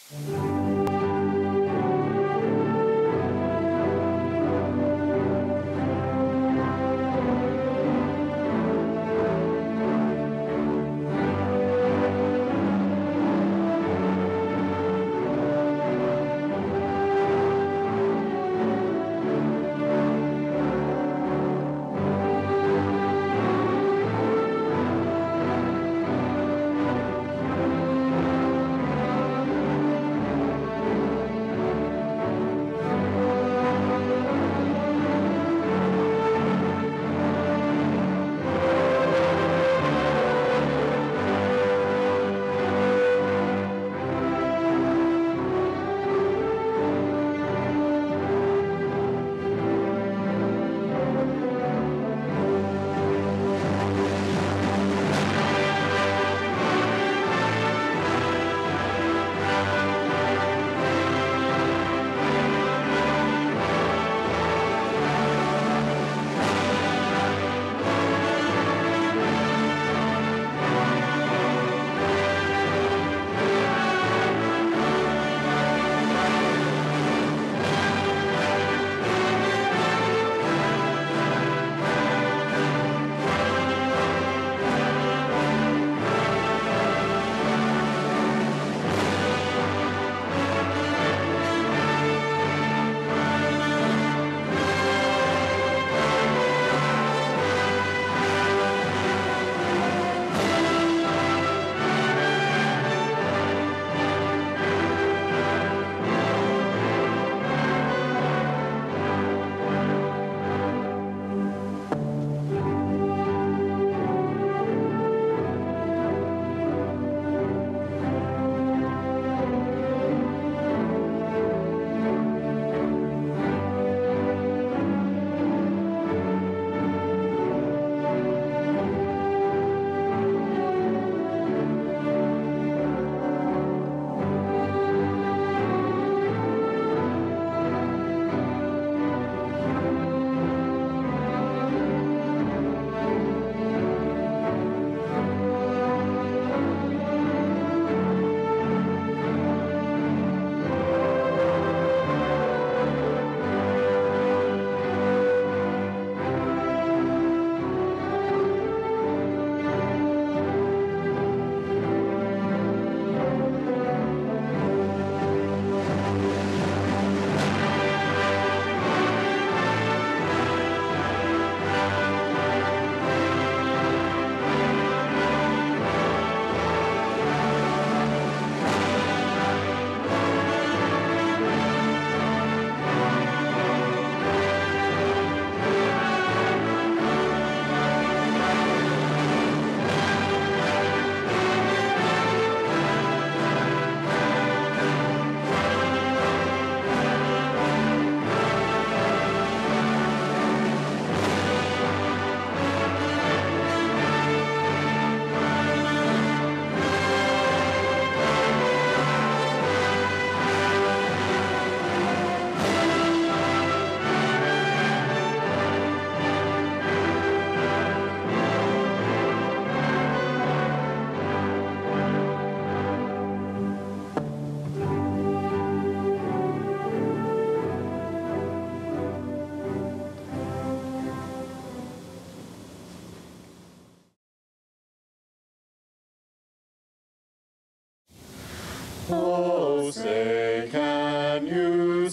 Oh, say, can you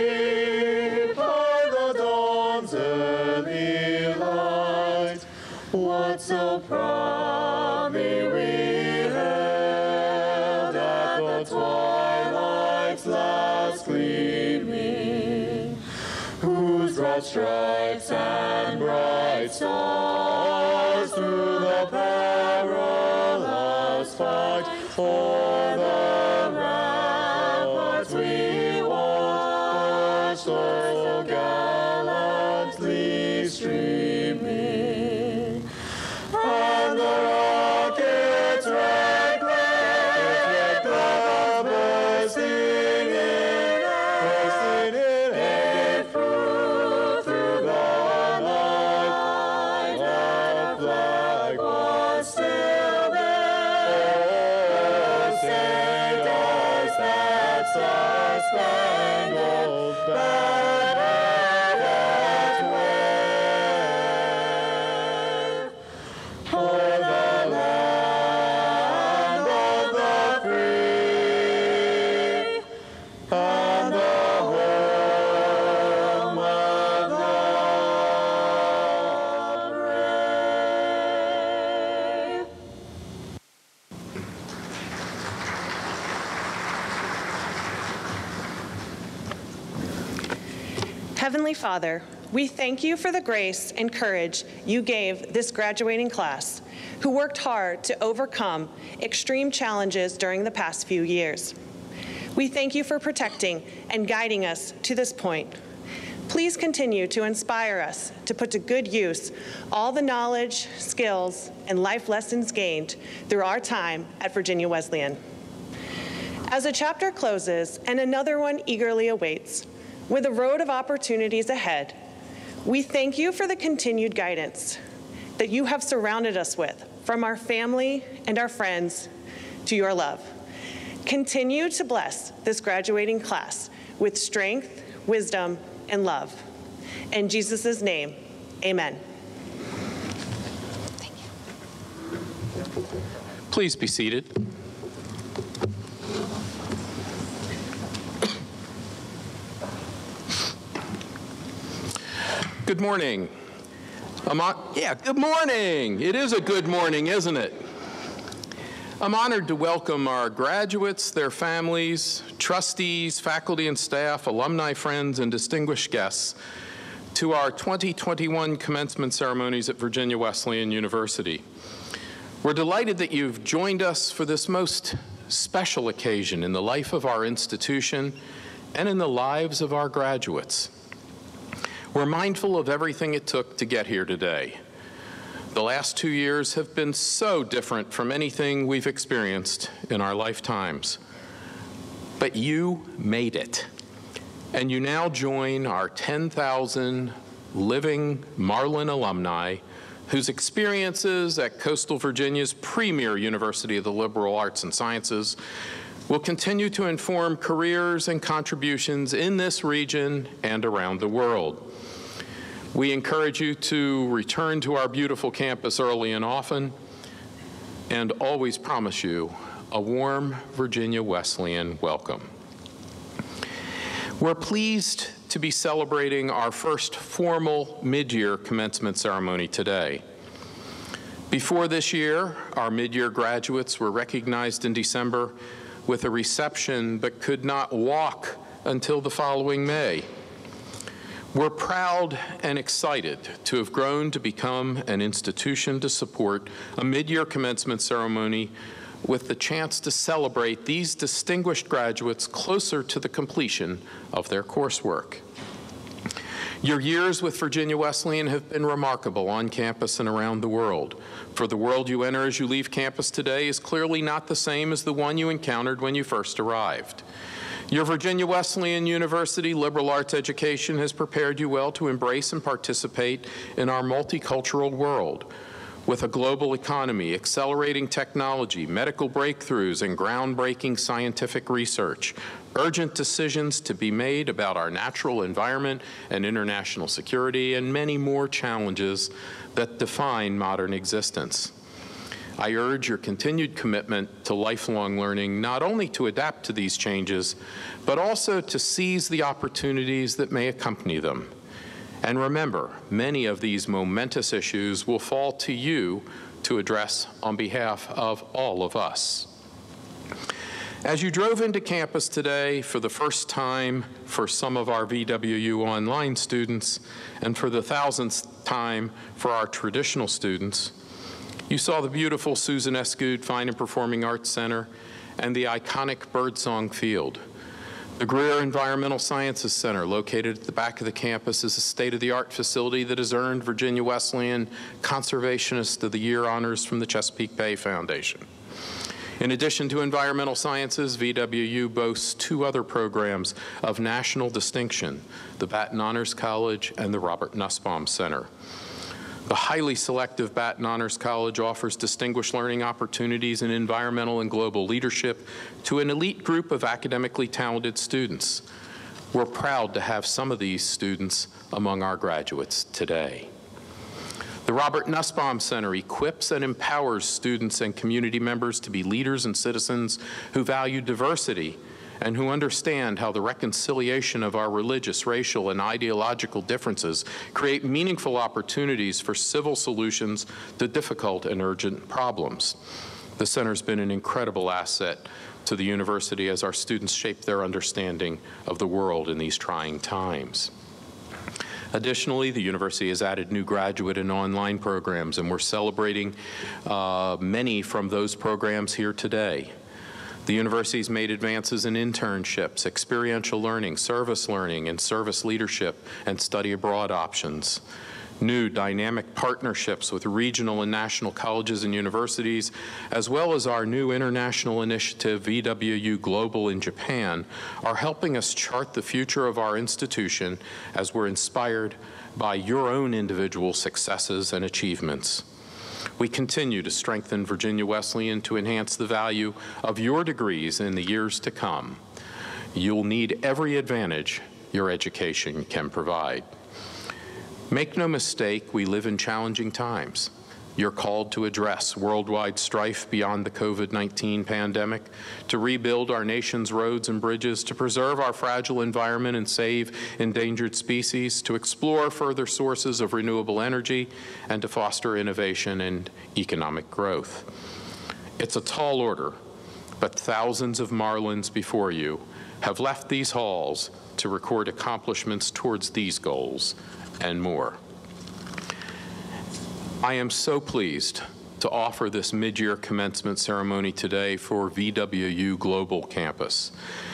see by the dawn's early light what so proudly we hailed at the twilight's last gleaming, whose broad stripes and bright stars through the perilous fight for the ramparts we watched so gallantly streaming, and the rocket's red glare bursting in air, through the night, the flag was still there. Heavenly Father, we thank you for the grace and courage you gave this graduating class, who worked hard to overcome extreme challenges during the past few years. We thank you for protecting and guiding us to this point. Please continue to inspire us to put to good use all the knowledge, skills, and life lessons gained through our time at Virginia Wesleyan. As a chapter closes and another one eagerly awaits, with a road of opportunities ahead, we thank you for the continued guidance that you have surrounded us with, from our family and our friends to your love. Continue to bless this graduating class with strength, wisdom, and love. In Jesus' name, amen. Thank you. Please be seated. Good morning. Good morning. It is a good morning, isn't it? I'm honored to welcome our graduates, their families, trustees, faculty and staff, alumni friends, and distinguished guests to our 2021 commencement ceremonies at Virginia Wesleyan University. We're delighted that you've joined us for this most special occasion in the life of our institution and in the lives of our graduates. We're mindful of everything it took to get here today. The last 2 years have been so different from anything we've experienced in our lifetimes. But you made it. And you now join our 10,000 living Marlin alumni whose experiences at Coastal Virginia's premier University of the Liberal Arts and Sciences will continue to inform careers and contributions in this region and around the world. We encourage you to return to our beautiful campus early and often, and always promise you a warm Virginia Wesleyan welcome. We're pleased to be celebrating our first formal mid-year commencement ceremony today. Before this year, our mid-year graduates were recognized in December with a reception but could not walk until the following May. We're proud and excited to have grown to become an institution to support a mid-year commencement ceremony with the chance to celebrate these distinguished graduates closer to the completion of their coursework. Your years with Virginia Wesleyan have been remarkable on campus and around the world. For the world you enter as you leave campus today is clearly not the same as the one you encountered when you first arrived. Your Virginia Wesleyan University liberal arts education has prepared you well to embrace and participate in our multicultural world. With a global economy, accelerating technology, medical breakthroughs, and groundbreaking scientific research, urgent decisions to be made about our natural environment and international security, and many more challenges that define modern existence. I urge your continued commitment to lifelong learning, not only to adapt to these changes, but also to seize the opportunities that may accompany them. And remember, many of these momentous issues will fall to you to address on behalf of all of us. As you drove into campus today for the first time for some of our VWU online students, and for the 1000th time for our traditional students, you saw the beautiful Susan S. Goode Fine and Performing Arts Center and the iconic Birdsong Field. The Greer Environmental Sciences Center, located at the back of the campus, is a state-of-the-art facility that has earned Virginia Wesleyan Conservationist of the Year honors from the Chesapeake Bay Foundation. In addition to environmental sciences, VWU boasts 2 other programs of national distinction, the Batten Honors College and the Robert Nussbaum Center. The highly selective Batten Honors College offers distinguished learning opportunities in environmental and global leadership to an elite group of academically talented students. We're proud to have some of these students among our graduates today. The Robert Nussbaum Center equips and empowers students and community members to be leaders and citizens who value diversity and who understand how the reconciliation of our religious, racial, and ideological differences create meaningful opportunities for civil solutions to difficult and urgent problems. The center's been an incredible asset to the university as our students shape their understanding of the world in these trying times. Additionally, the university has added new graduate and online programs, and we're celebrating many from those programs here today. The university's made advances in internships, experiential learning, and service leadership and study abroad options. New dynamic partnerships with regional and national colleges and universities, as well as our new international initiative, VWU Global in Japan, are helping us chart the future of our institution as we're inspired by your own individual successes and achievements. We continue to strengthen Virginia Wesleyan to enhance the value of your degrees in the years to come. You'll need every advantage your education can provide. Make no mistake, we live in challenging times. You're called to address worldwide strife beyond the COVID-19 pandemic, to rebuild our nation's roads and bridges, to preserve our fragile environment and save endangered species, to explore further sources of renewable energy, and to foster innovation and economic growth. It's a tall order, but thousands of Marlins before you have left these halls to record accomplishments towards these goals and more. I am so pleased to offer this mid-year commencement ceremony today for VWU Global Campus.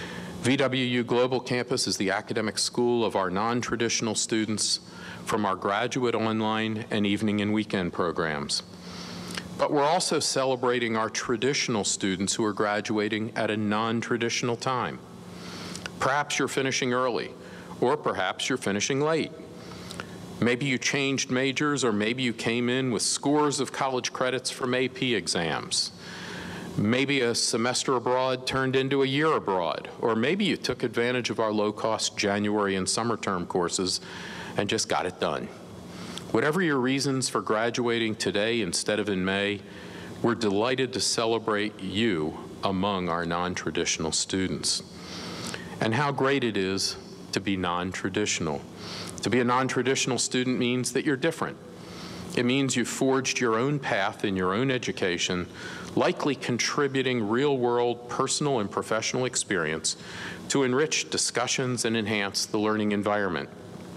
VWU Global Campus is the academic school of our non-traditional students from our graduate online and evening and weekend programs. But we're also celebrating our traditional students who are graduating at a non-traditional time. Perhaps you're finishing early, or perhaps you're finishing late. Maybe you changed majors, or maybe you came in with scores of college credits from AP exams. Maybe a semester abroad turned into a year abroad, or maybe you took advantage of our low-cost January and summer term courses and just got it done. Whatever your reasons for graduating today instead of in May, we're delighted to celebrate you among our non-traditional students. And how great it is to be non-traditional. To be a non-traditional student means that you're different. It means you forged your own path in your own education, likely contributing real-world personal and professional experience to enrich discussions and enhance the learning environment.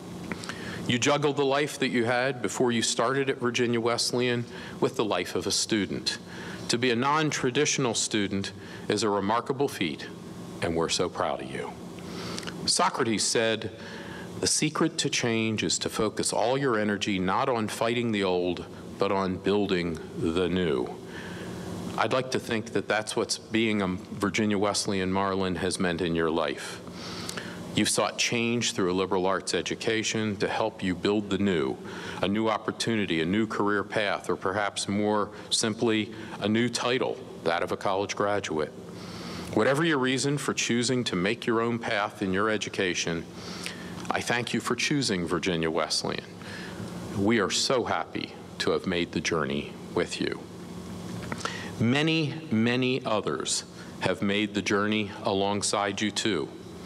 You juggled the life that you had before you started at Virginia Wesleyan with the life of a student. To be a non-traditional student is a remarkable feat, and we're so proud of you. Socrates said, "The secret to change is to focus all your energy not on fighting the old, but on building the new." I'd like to think that that's what being a Virginia Wesleyan Marlin has meant in your life. You've sought change through a liberal arts education to help you build the new, a new opportunity, a new career path, or perhaps more simply, a new title, that of a college graduate. Whatever your reason for choosing to make your own path in your education, I thank you for choosing Virginia Wesleyan. We are so happy to have made the journey with you. Many, many others have made the journey alongside you too.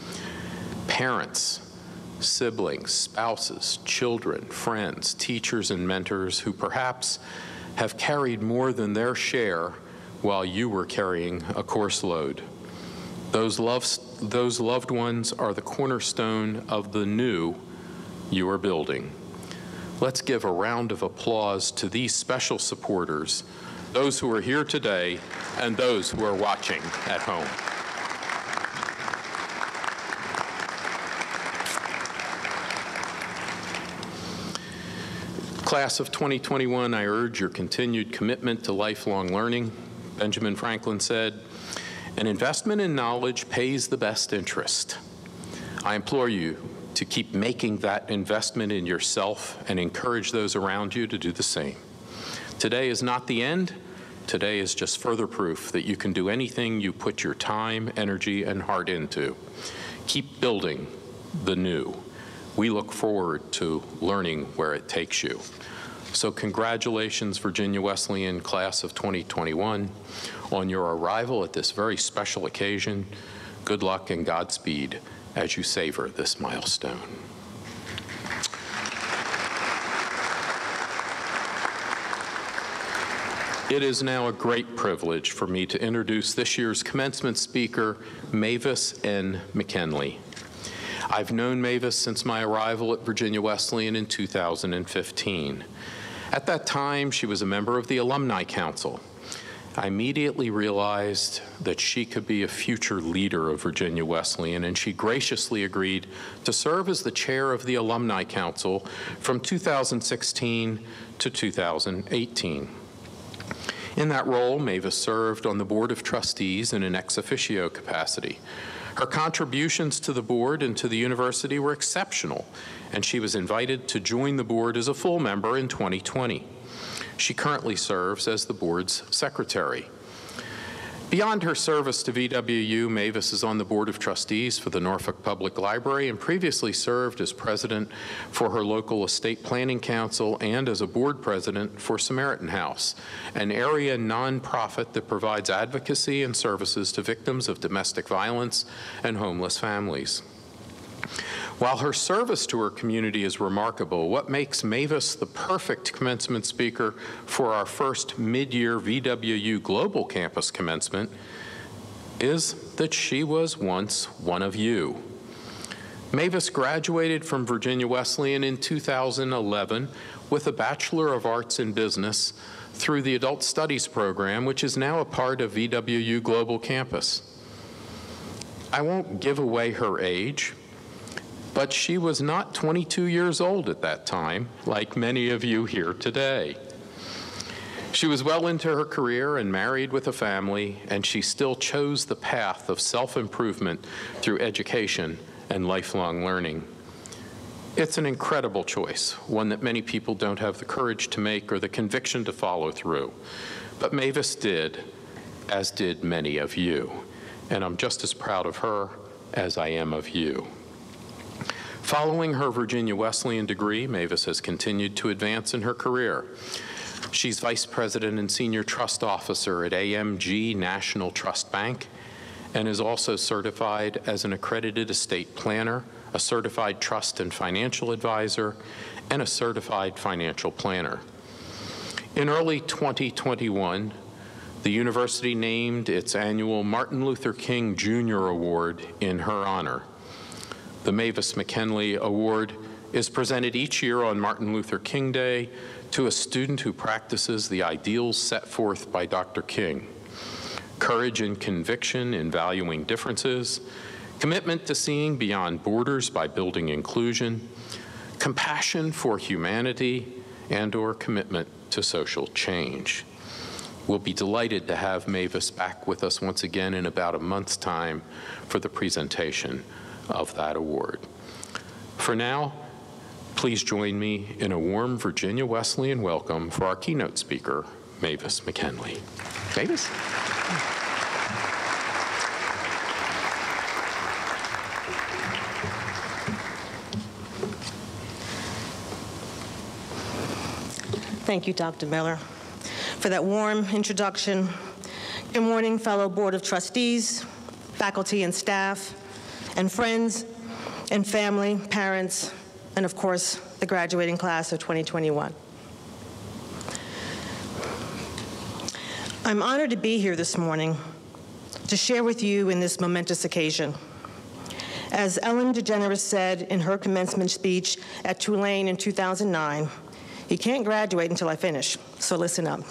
Parents, siblings, spouses, children, friends, teachers, and mentors who perhaps have carried more than their share while you were carrying a course load. Those loved ones are the cornerstone of the new you are building. Let's give a round of applause to these special supporters, those who are here today and those who are watching at home. Class of 2021, I urge your continued commitment to lifelong learning. Benjamin Franklin said, "An investment in knowledge pays the best interest." I implore you to keep making that investment in yourself and encourage those around you to do the same. Today is not the end. Today is just further proof that you can do anything you put your time, energy, and heart into. Keep building the new. We look forward to learning where it takes you. So congratulations, Virginia Wesleyan class of 2021, on your arrival at this very special occasion. Good luck and Godspeed as you savor this milestone. It is now a great privilege for me to introduce this year's commencement speaker, Mavis N. McKinley. I've known Mavis since my arrival at Virginia Wesleyan in 2015. At that time, she was a member of the Alumni Council. I immediately realized that she could be a future leader of Virginia Wesleyan, and she graciously agreed to serve as the chair of the Alumni Council from 2016 to 2018. In that role, Mavis served on the Board of Trustees in an ex officio capacity. Her contributions to the board and to the university were exceptional, and she was invited to join the board as a full member in 2020. She currently serves as the board's secretary. Beyond her service to VWU, Mavis is on the Board of Trustees for the Norfolk Public Library and previously served as president for her local estate planning council and as a board president for Samaritan House, an area nonprofit that provides advocacy and services to victims of domestic violence and homeless families. While her service to her community is remarkable, what makes Mavis the perfect commencement speaker for our first mid-year VWU Global Campus commencement is that she was once one of you. Mavis graduated from Virginia Wesleyan in 2011 with a Bachelor of Arts in Business through the Adult Studies program, which is now a part of VWU Global Campus. I won't give away her age, but she was not 22 years old at that time, like many of you here today. She was well into her career and married with a family, and she still chose the path of self-improvement through education and lifelong learning. It's an incredible choice, one that many people don't have the courage to make or the conviction to follow through. But Mavis did, as did many of you, and I'm just as proud of her as I am of you. Following her Virginia Wesleyan degree, Mavis has continued to advance in her career. She's Vice President and Senior Trust Officer at AMG National Trust Bank and is also certified as an accredited estate planner, a certified trust and financial advisor, and a certified financial planner. In early 2021, the university named its annual Martin Luther King Jr. Award in her honor. The Mavis McKinley Award is presented each year on Martin Luther King Day to a student who practices the ideals set forth by Dr. King: courage and conviction in valuing differences, commitment to seeing beyond borders by building inclusion, compassion for humanity, and/or commitment to social change. We'll be delighted to have Mavis back with us once again in about a month's time for the presentation of that award. For now, please join me in a warm Virginia Wesleyan welcome for our keynote speaker, Mavis McKinley. Mavis? Thank you, Dr. Miller, for that warm introduction. Good morning, fellow Board of Trustees, faculty and staff, and friends and family, parents, and of course, the graduating class of 2021. I'm honored to be here this morning to share with you in this momentous occasion. As Ellen DeGeneres said in her commencement speech at Tulane in 2009, you can't graduate until I finish, so listen up.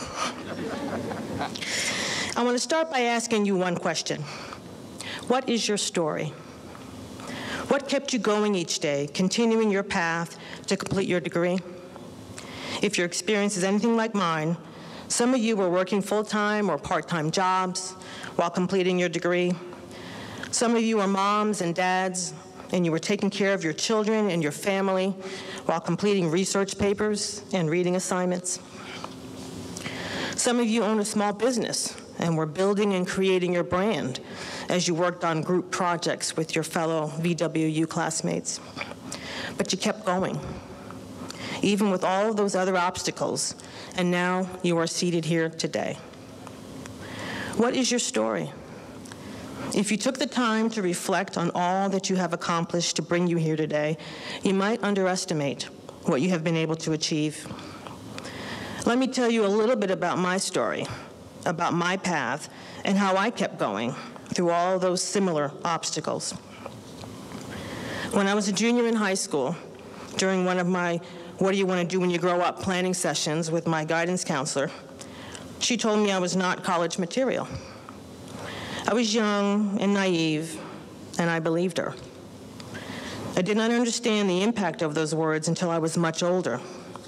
I want to start by asking you one question. What is your story? What kept you going each day, continuing your path to complete your degree? If your experience is anything like mine, some of you were working full-time or part-time jobs while completing your degree. Some of you are moms and dads, and you were taking care of your children and your family while completing research papers and reading assignments. Some of you own a small business and were building and creating your brand as you worked on group projects with your fellow VWU classmates. But you kept going, even with all of those other obstacles, and now you are seated here today. What is your story? If you took the time to reflect on all that you have accomplished to bring you here today, you might underestimate what you have been able to achieve. Let me tell you a little bit about my story, about my path, and how I kept going through all those similar obstacles. When I was a junior in high school, during one of my "What do you want to do when you grow up?" planning sessions with my guidance counselor, she told me I was not college material. I was young and naive, and I believed her. I did not understand the impact of those words until I was much older.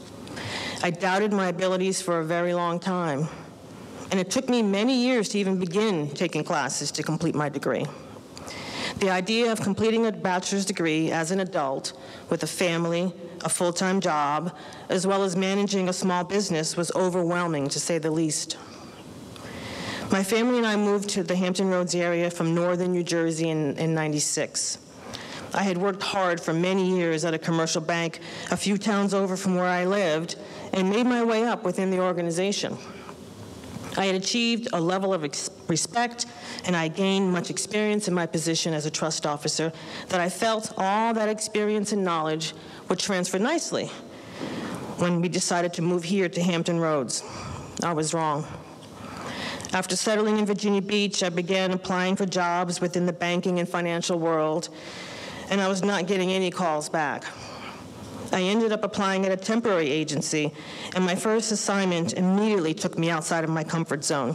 I doubted my abilities for a very long time, and it took me many years to even begin taking classes to complete my degree. The idea of completing a bachelor's degree as an adult with a family, a full-time job, as well as managing a small business was overwhelming, to say the least. My family and I moved to the Hampton Roads area from northern New Jersey in '96. I had worked hard for many years at a commercial bank a few towns over from where I lived and made my way up within the organization. I had achieved a level of respect, and I gained much experience in my position as a trust officer that I felt all that experience and knowledge would transfer nicely when we decided to move here to Hampton Roads. I was wrong. After settling in Virginia Beach, I began applying for jobs within the banking and financial world, and I was not getting any calls back. I ended up applying at a temporary agency, and my first assignment immediately took me outside of my comfort zone.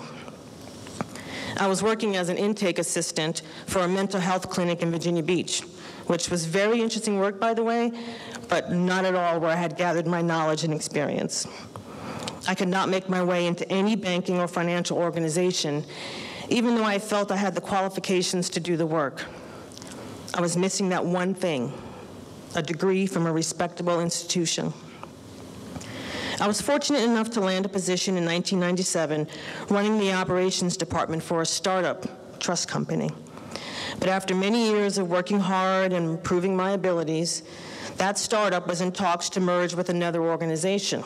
I was working as an intake assistant for a mental health clinic in Virginia Beach, which was very interesting work, by the way, but not at all where I had gathered my knowledge and experience. I could not make my way into any banking or financial organization, even though I felt I had the qualifications to do the work. I was missing that one thing: a degree from a respectable institution. I was fortunate enough to land a position in 1997 running the operations department for a startup trust company. But after many years of working hard and proving my abilities, that startup was in talks to merge with another organization.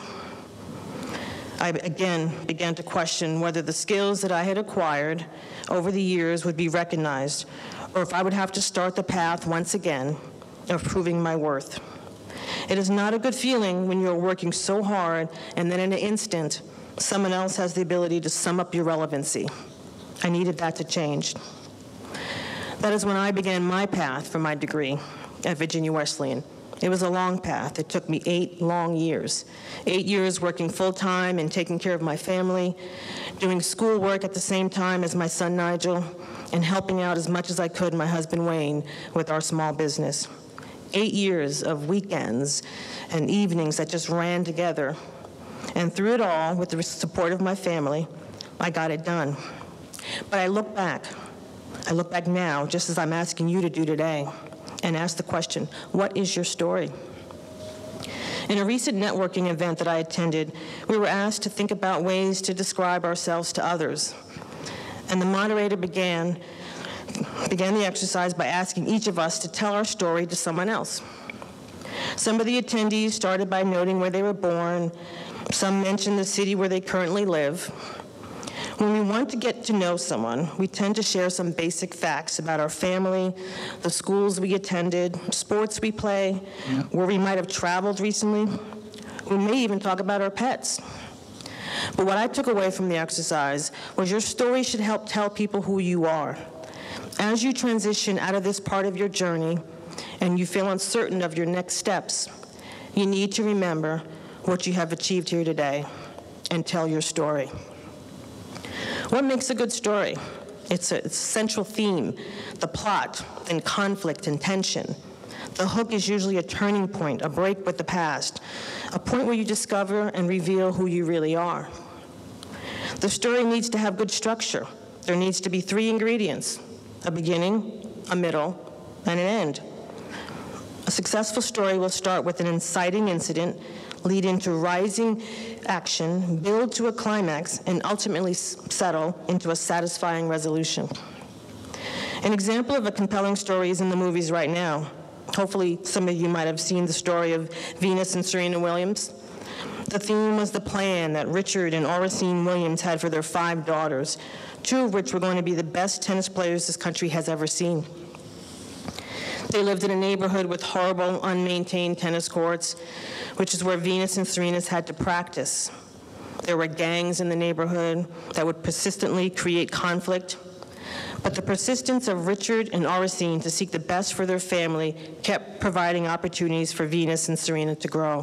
I again began to question whether the skills that I had acquired over the years would be recognized, or if I would have to start the path once again of proving my worth. It is not a good feeling when you're working so hard and then in an instant, someone else has the ability to sum up your relevancy. I needed that to change. That is when I began my path for my degree at Virginia Wesleyan. It was a long path. It took me 8 long years. 8 years working full-time and taking care of my family, doing schoolwork at the same time as my son Nigel, and helping out as much as I could my husband Wayne with our small business. 8 years of weekends and evenings that just ran together. And through it all, with the support of my family, I got it done. But I look back now, just as I'm asking you to do today, and ask the question, what is your story? In a recent networking event that I attended, we were asked to think about ways to describe ourselves to others. And the moderator began the exercise by asking each of us to tell our story to someone else. Some of the attendees started by noting where they were born. Some mentioned the city where they currently live. When we want to get to know someone, we tend to share some basic facts about our family, the schools we attended, sports we play, where we might have traveled recently. We may even talk about our pets. But what I took away from the exercise was your story should help tell people who you are. As you transition out of this part of your journey and you feel uncertain of your next steps, you need to remember what you have achieved here today and tell your story. What makes a good story? It's a central theme, the plot, and conflict and tension. The hook is usually a turning point, a break with the past, a point where you discover and reveal who you really are. The story needs to have good structure. There needs to be 3 ingredients: a beginning, a middle, and an end. A successful story will start with an inciting incident, lead into rising action, build to a climax, and ultimately settle into a satisfying resolution. An example of a compelling story is in the movies right now. Hopefully some of you might have seen the story of Venus and Serena Williams. The theme was the plan that Richard and Oracene Williams had for their 5 daughters, 2 of which were going to be the best tennis players this country has ever seen. They lived in a neighborhood with horrible, unmaintained tennis courts, which is where Venus and Serena had to practice. There were gangs in the neighborhood that would persistently create conflict. But the persistence of Richard and Auricine to seek the best for their family kept providing opportunities for Venus and Serena to grow.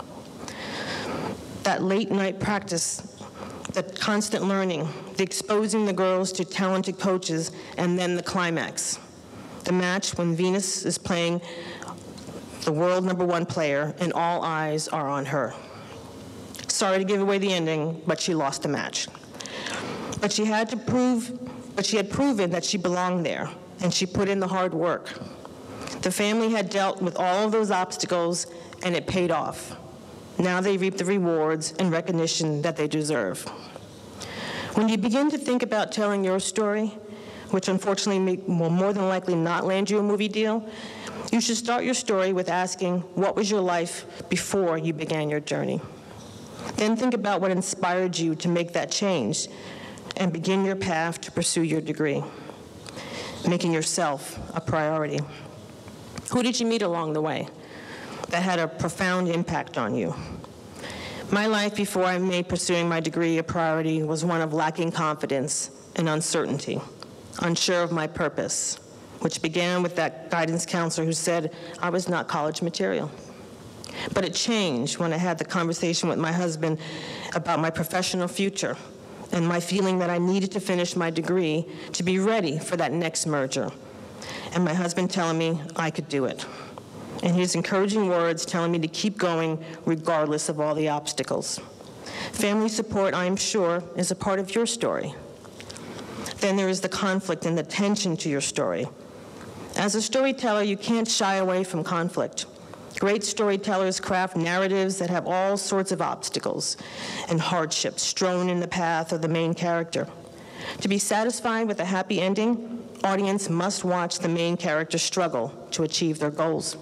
That late night practice, the constant learning, the exposing the girls to talented coaches, and then the climax. The match when Venus is playing the world #1 player and all eyes are on her. Sorry to give away the ending, but she lost the match. But she had proven that she belonged there, and she put in the hard work. The family had dealt with all of those obstacles, and it paid off. Now they reap the rewards and recognition that they deserve. When you begin to think about telling your story, which unfortunately will more than likely not land you a movie deal, you should start your story with asking, what was your life before you began your journey? Then think about what inspired you to make that change and begin your path to pursue your degree, making yourself a priority. Who did you meet along the way that had a profound impact on you? My life before I made pursuing my degree a priority was one of lacking confidence and uncertainty, unsure of my purpose, which began with that guidance counselor who said I was not college material. But it changed when I had the conversation with my husband about my professional future and my feeling that I needed to finish my degree to be ready for that next merger. And my husband telling me I could do it. And his encouraging words telling me to keep going regardless of all the obstacles. Family support, I am sure, is a part of your story. Then there is the conflict and the tension to your story. As a storyteller, you can't shy away from conflict. Great storytellers craft narratives that have all sorts of obstacles and hardships strewn in the path of the main character. To be satisfied with a happy ending, audience must watch the main character struggle to achieve their goals.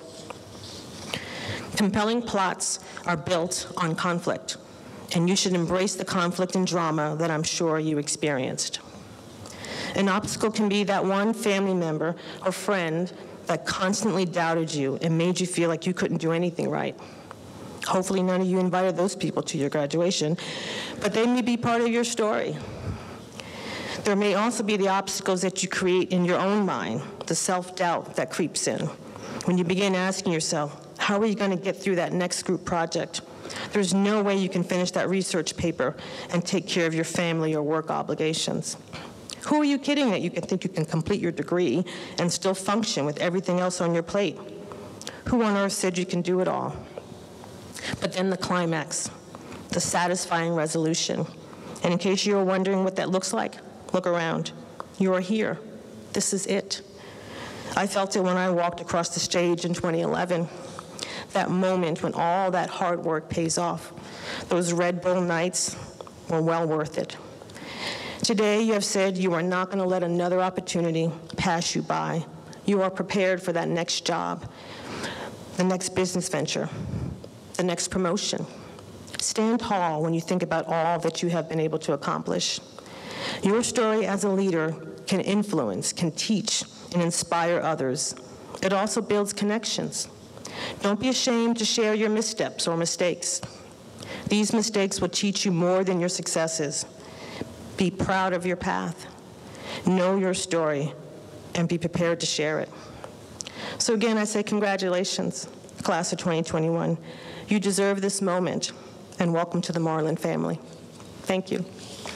Compelling plots are built on conflict, and you should embrace the conflict and drama that I'm sure you experienced. An obstacle can be that one family member or friend that constantly doubted you and made you feel like you couldn't do anything right. Hopefully none of you invited those people to your graduation, but they may be part of your story. There may also be the obstacles that you create in your own mind, the self-doubt that creeps in. When you begin asking yourself, how are you going to get through that next group project? There's no way you can finish that research paper and take care of your family or work obligations. Who are you kidding that you can think you can complete your degree and still function with everything else on your plate? Who on earth said you can do it all? But then the climax, the satisfying resolution. And in case you were wondering what that looks like, look around. You are here. This is it. I felt it when I walked across the stage in 2011. That moment when all that hard work pays off. Those Red Bull nights were well worth it. Today, you have said you are not going to let another opportunity pass you by. You are prepared for that next job, the next business venture, the next promotion. Stand tall when you think about all that you have been able to accomplish. Your story as a leader can influence, can teach, and inspire others. It also builds connections. Don't be ashamed to share your missteps or mistakes. These mistakes will teach you more than your successes. Be proud of your path. Know your story, and be prepared to share it. So again, I say congratulations, class of 2021. You deserve this moment, and welcome to the Marlin family. Thank you.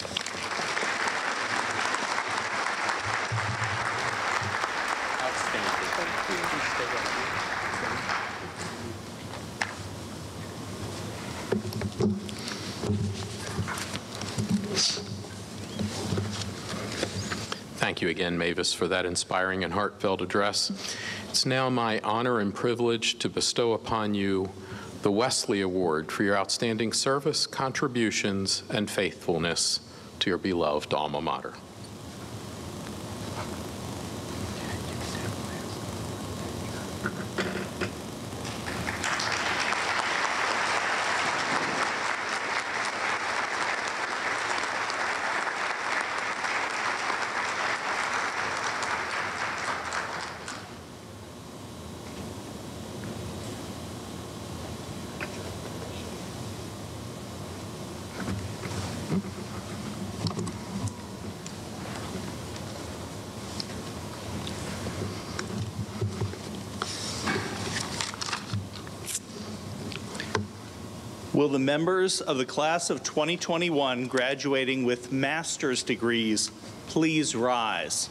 Thank you again, Mavis, for that inspiring and heartfelt address. It's now my honor and privilege to bestow upon you the Wesley Award for your outstanding service, contributions, and faithfulness to your beloved alma mater. Will the members of the class of 2021 graduating with master's degrees please rise?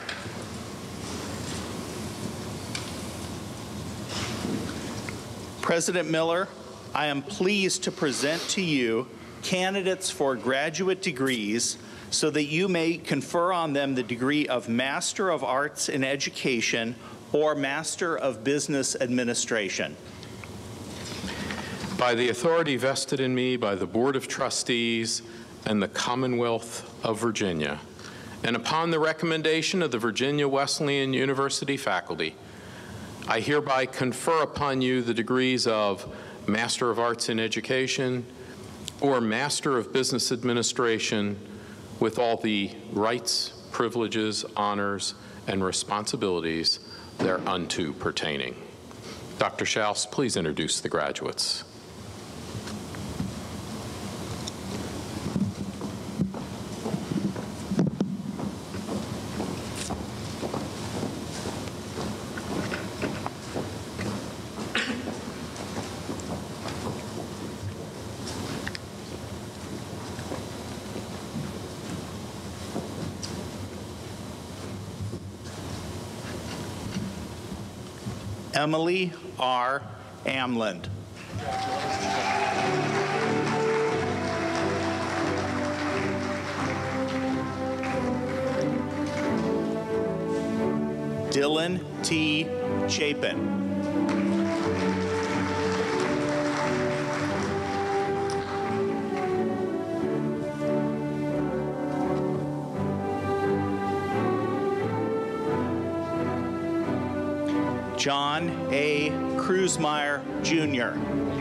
President Miller, I am pleased to present to you candidates for graduate degrees so that you may confer on them the degree of Master of Arts in Education or Master of Business Administration. By the authority vested in me by the Board of Trustees and the Commonwealth of Virginia, and upon the recommendation of the Virginia Wesleyan University faculty, I hereby confer upon you the degrees of Master of Arts in Education or Master of Business Administration with all the rights, privileges, honors, and responsibilities thereunto pertaining. Dr. Schaus, please introduce the graduates. Emily R. Amland. Dylan T. Chapin. John A. Kruzmeyer, Jr.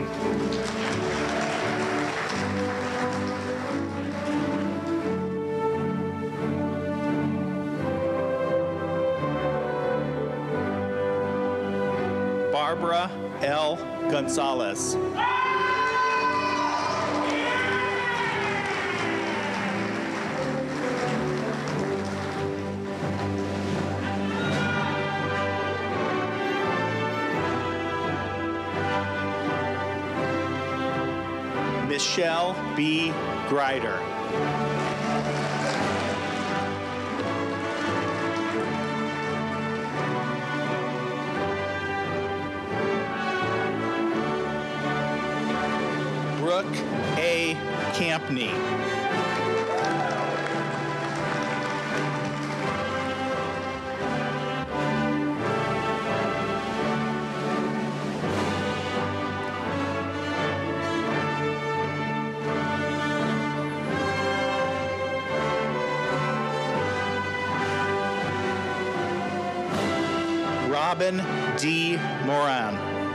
Barbara L. Gonzalez. Michelle B. Grider. Brooke A. Campney. Robin D. Moran.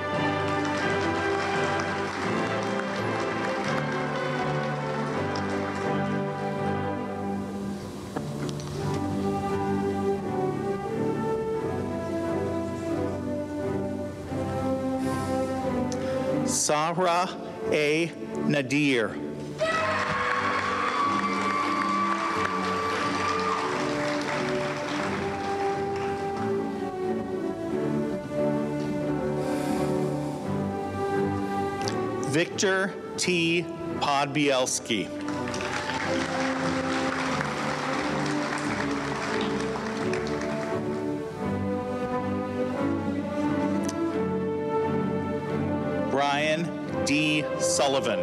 Sahra A. Nadir. Victor T. Podbielski. Brian D. Sullivan.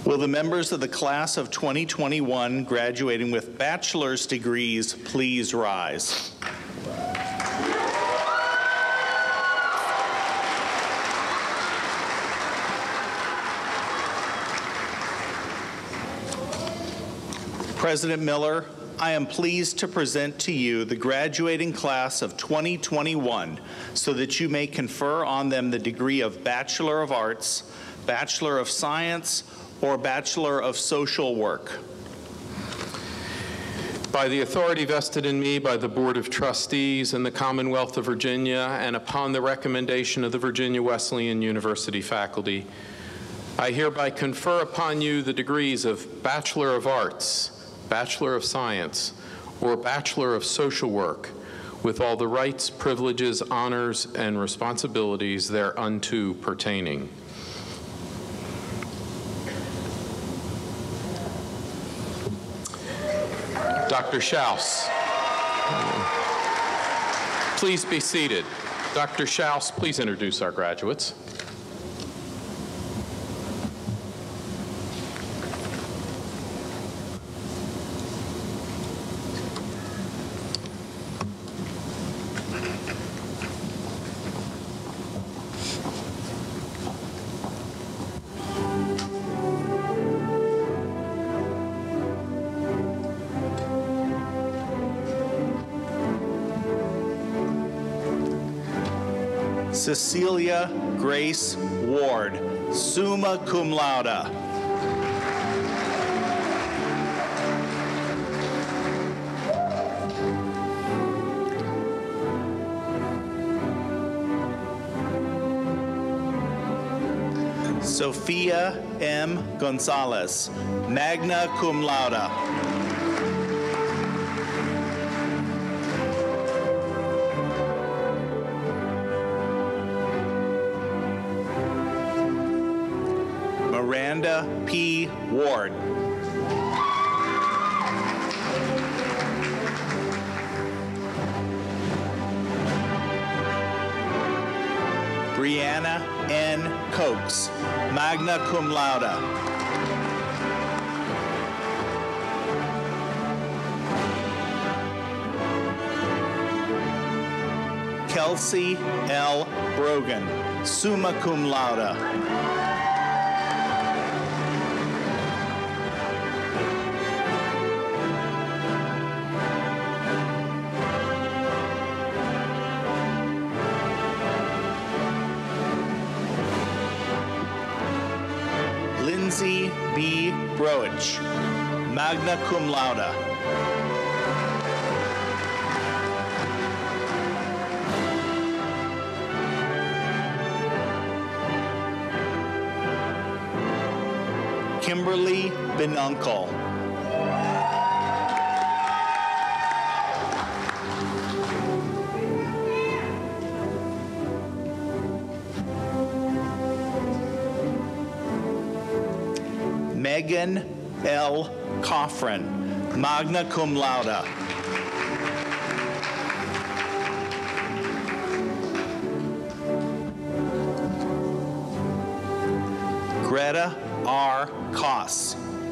Will the members of the class of 2021 graduating with bachelor's degrees please rise? President Miller, I am pleased to present to you the graduating class of 2021 so that you may confer on them the degree of Bachelor of Arts, Bachelor of Science, or Bachelor of Social Work. By the authority vested in me by the Board of Trustees in the Commonwealth of Virginia and upon the recommendation of the Virginia Wesleyan University faculty, I hereby confer upon you the degrees of Bachelor of Arts, Bachelor of Science, or Bachelor of Social Work, with all the rights, privileges, honors, and responsibilities thereunto pertaining. Dr. Schaus, please be seated. Dr. Schaus, please introduce our graduates. Cecilia Grace Ward, summa cum laude. Sophia M. Gonzalez, magna cum laude. Miranda P. Ward. Brianna N. Cokes, magna cum laude. Kelsey L. Brogan, summa cum laude. Lindsay B. Broich, magna cum laude. Kimberly Benuncle. Megan L. Coffrin, magna cum laude. Greta R. Koss.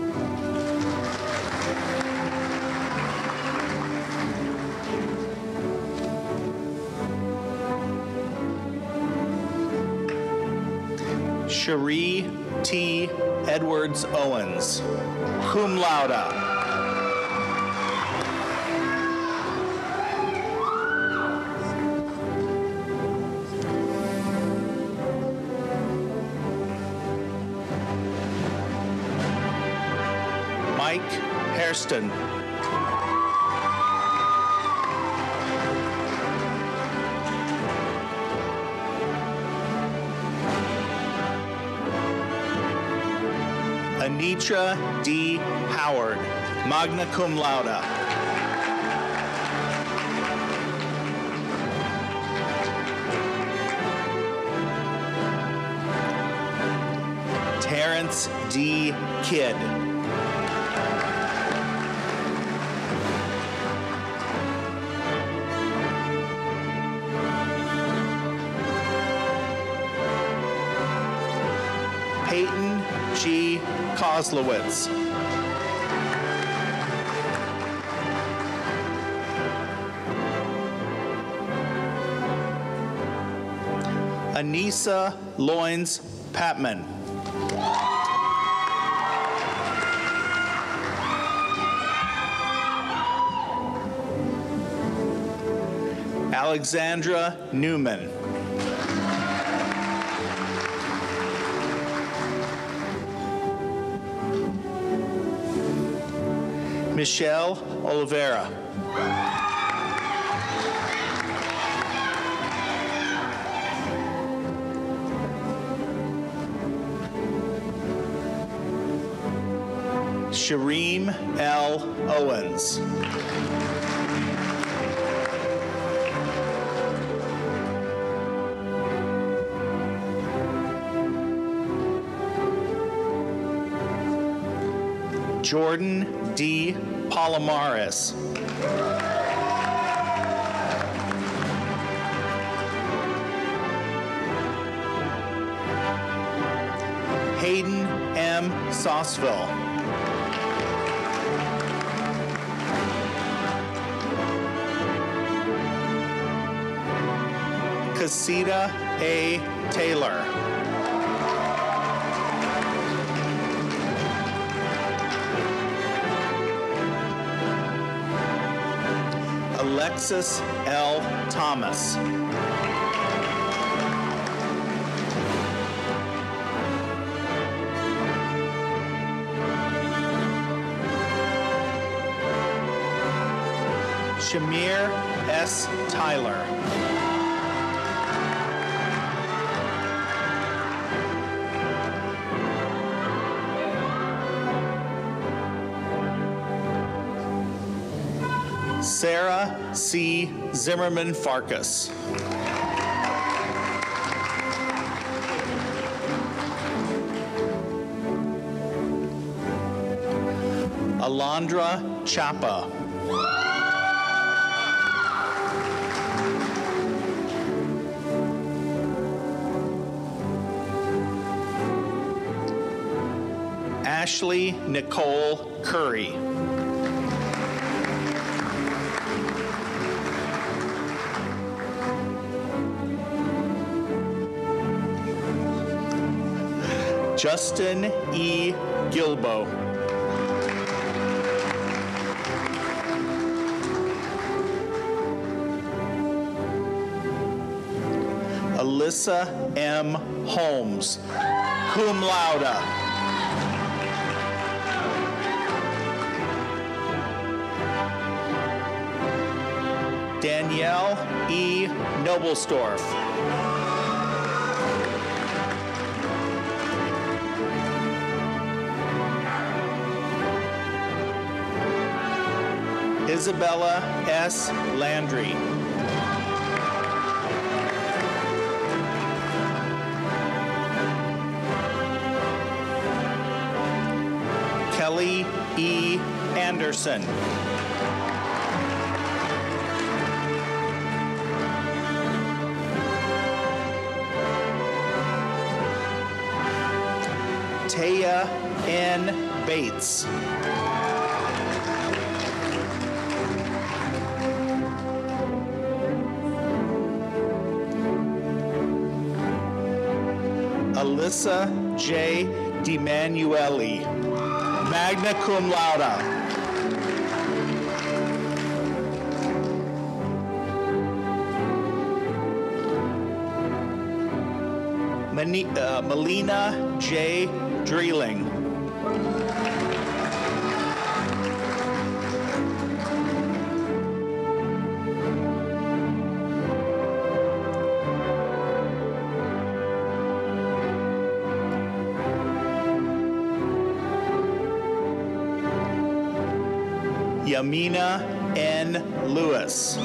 Cherie T. Edwards Owens, cum laude. Mike Hairston. Anitra D. Howard, magna cum laude. Terrence D. Kidd. Peyton G. Kozlowitz. Anissa Loins Patman. Alexandra Newman. Michelle Oliveira. Shareem L. Owens. Jordan D. Palomares. Hayden M. Sauceville. Casita A. Taylor. Alexis L. Thomas. Shamir S. Tyler. Sarah C. Zimmerman Farkas. Alondra Chapa. Ashley Nicole Curry. Justin E. Gilbo. Alyssa M. Holmes, cum laude. Danielle E. Nobelsdorf. Isabella S. Landry. Kelly E. Anderson. Taya N. Bates. Alyssa J. DiManueli, magna cum laude. Melina J. Dreeling. Yamina N. Lewis.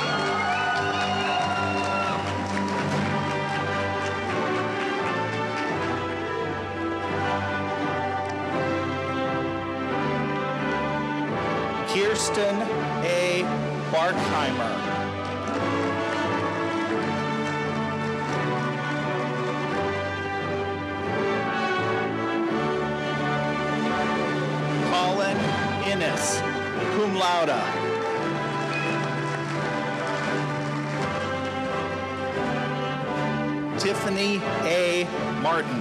Kirsten A. Barkheimer. Ennis, cum laude. Tiffany A. Martin.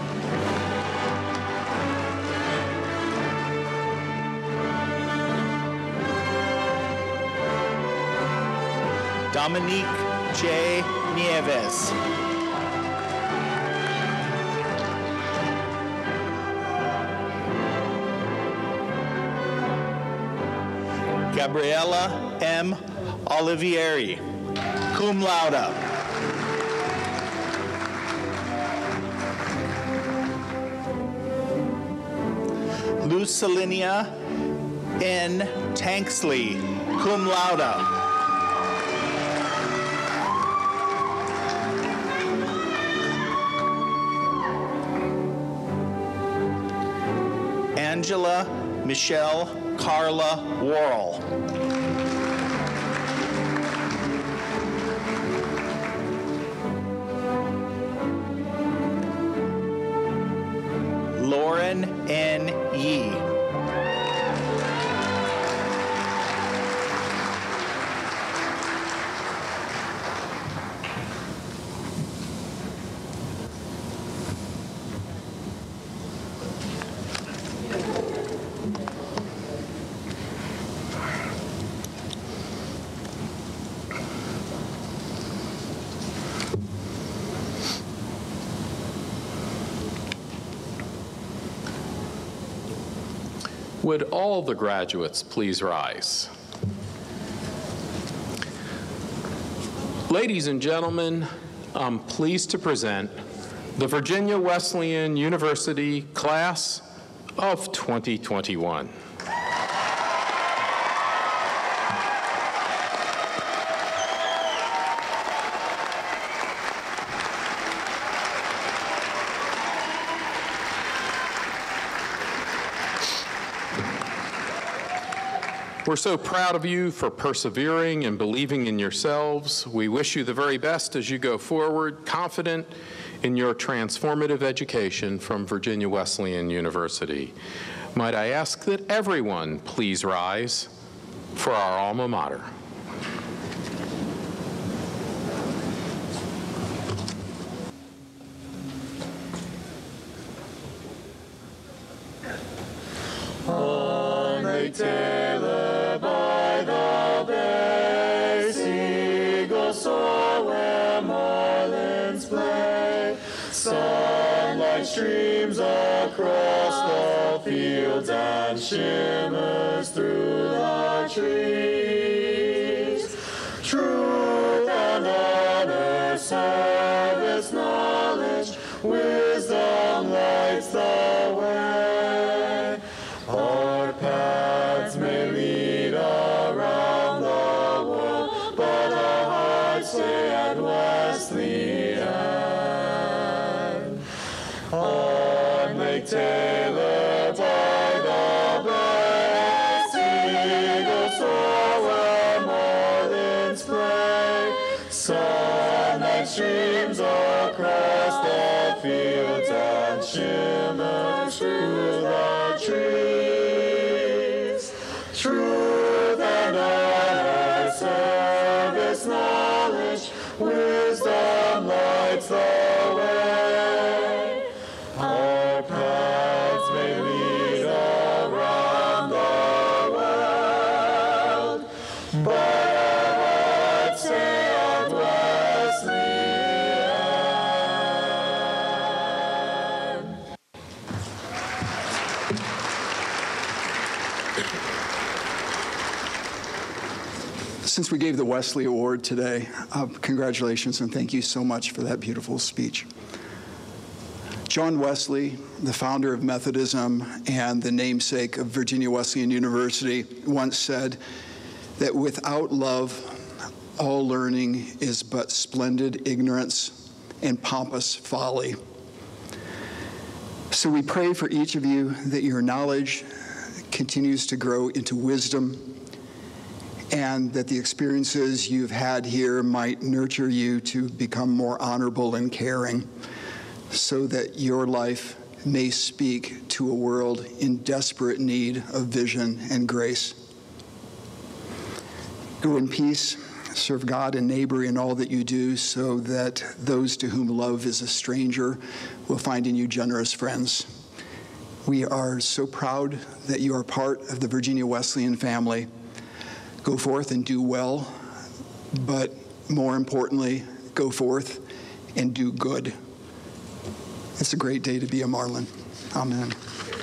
Dominique J. Nieves. Gabriela M. Olivieri, cum laude. Lucilinia N. Tanksley, cum laude. Angela Michelle Carla Worrell. Lauren N. Yee. Would all the graduates please rise? Ladies and gentlemen, I'm pleased to present the Virginia Wesleyan University Class of 2021. We're so proud of you for persevering and believing in yourselves. We wish you the very best as you go forward, confident in your transformative education from Virginia Wesleyan University. Might I ask that everyone please rise for our alma mater. Taylor by the bay, seagulls soar where marlins play. Sunlight streams across the fields and shimmers through the trees. Truth and honor, service, knowledge, wisdom lights the way. Our paths may lead around the world, but our hearts stay at Wesleyan. On Lake Taylor by the bay, seagulls soar where marlins play. Sunlight streams across the fields and shimmers through the trees. Truth and honor, service, knowledge, wisdom lights the way. Our paths may lead around the world, but our hearts stay at Wesleyan. Since we gave the Wesley Award today, congratulations and thank you so much for that beautiful speech. John Wesley, the founder of Methodism and the namesake of Virginia Wesleyan University, once said that without love, all learning is but splendid ignorance and pompous folly. So we pray for each of you that your knowledge continues to grow into wisdom, and that the experiences you've had here might nurture you to become more honorable and caring, so that your life may speak to a world in desperate need of vision and grace. Go in peace, serve God and neighbor in all that you do, so that those to whom love is a stranger will find in you generous friends. We are so proud that you are part of the Virginia Wesleyan family. Go forth and do well, but more importantly, go forth and do good. It's a great day to be a Marlin. Amen.